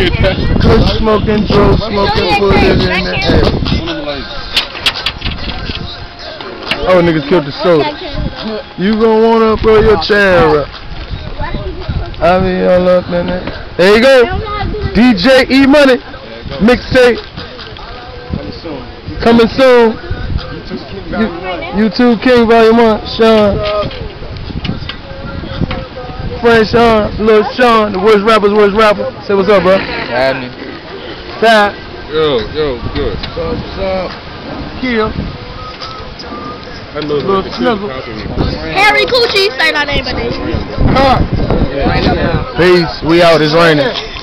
Kush smoking, Joe smoking, put it in the air. Oh, niggas killed the soda. You gon' wanna throw your chair up. I be all up in it. There you go. DJ E Money. Mixtape. Coming soon. YouTube King Volume 1. Sean. Friend Sean. Little Sean. The worst rapper's worst rapper. Say what's up, bro. Happening. Fat. Yo, good. What's up? Kill. Little Snuggle. Harry Coochie, say my name, but name. Peace. We out. It's raining.